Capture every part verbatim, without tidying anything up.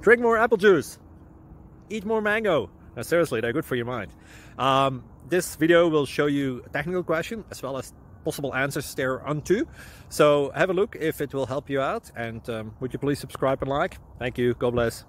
drink more apple juice, eat more mango. Now, seriously, they're good for your mind. Um, this video will show you a technical question as well as possible answers thereunto. So have a look if it will help you out, and um, would you please subscribe and like? Thank you. God bless.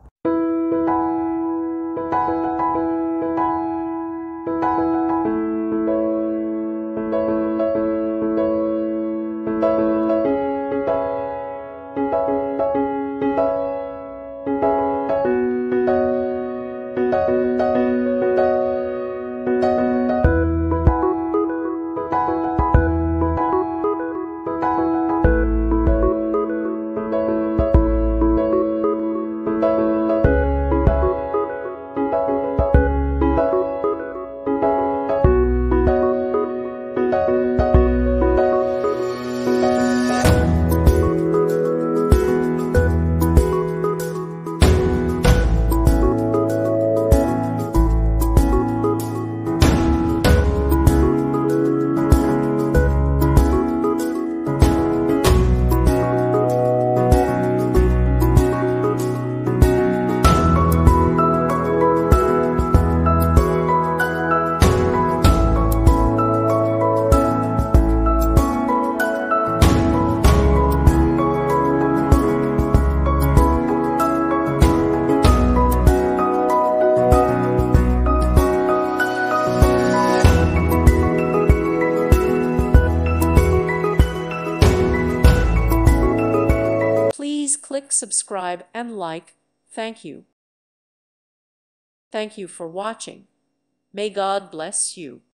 Please click subscribe and like. Thank you. Thank you for watching. May God bless you.